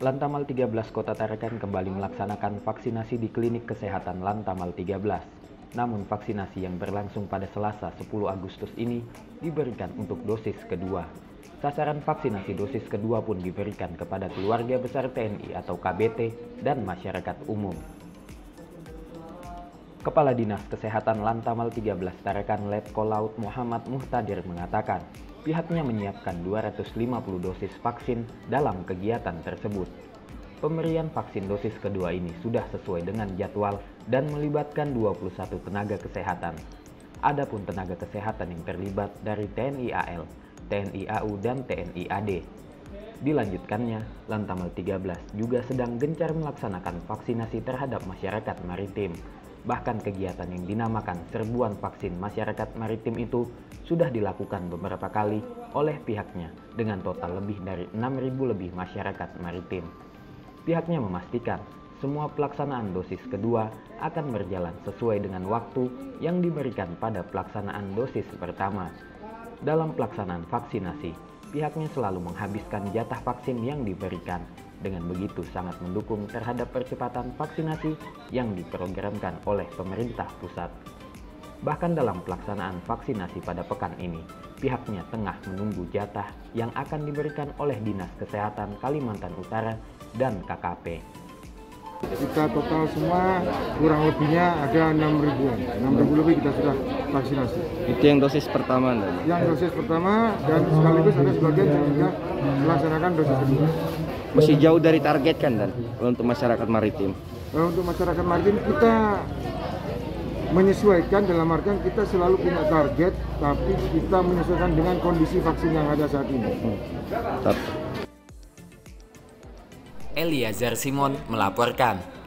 Lantamal 13 Kota Tarakan kembali melaksanakan vaksinasi di Klinik Kesehatan Lantamal 13. Namun vaksinasi yang berlangsung pada Selasa 10 Agustus ini diberikan untuk dosis kedua. Sasaran vaksinasi dosis kedua pun diberikan kepada keluarga besar TNI atau KBT dan masyarakat umum. Kepala Dinas Kesehatan Lantamal 13 Tarakan Letkol Laut Muhammad Muhtadir mengatakan, pihaknya menyiapkan 250 dosis vaksin dalam kegiatan tersebut. Pemberian vaksin dosis kedua ini sudah sesuai dengan jadwal dan melibatkan 21 tenaga kesehatan. Adapun tenaga kesehatan yang terlibat dari TNI AL, TNI AU, dan TNI AD. Dilanjutkannya, Lantamal 13 juga sedang gencar melaksanakan vaksinasi terhadap masyarakat maritim. Bahkan kegiatan yang dinamakan serbuan vaksin masyarakat maritim itu sudah dilakukan beberapa kali oleh pihaknya dengan total lebih dari 6.000 lebih masyarakat maritim. Pihaknya memastikan semua pelaksanaan dosis kedua akan berjalan sesuai dengan waktu yang diberikan pada pelaksanaan dosis pertama. Dalam pelaksanaan vaksinasi, pihaknya selalu menghabiskan jatah vaksin yang diberikan. Dengan begitu sangat mendukung terhadap percepatan vaksinasi yang diprogramkan oleh pemerintah pusat. Bahkan dalam pelaksanaan vaksinasi pada pekan ini, pihaknya tengah menunggu jatah yang akan diberikan oleh Dinas Kesehatan Kalimantan Utara dan KKP. Kita total semua kurang lebihnya ada 6.000 lebih kita sudah vaksinasi. Itu yang dosis pertama, Yang dosis pertama dan sekaligus ada sebagian yang sudah melaksanakan dosis kedua. Masih jauh dari target kan, Dan, untuk masyarakat maritim? Untuk masyarakat maritim kita menyesuaikan, dalam artian kita selalu punya target, tapi kita menyesuaikan dengan kondisi vaksin yang ada saat ini. Eliezer Simon melaporkan.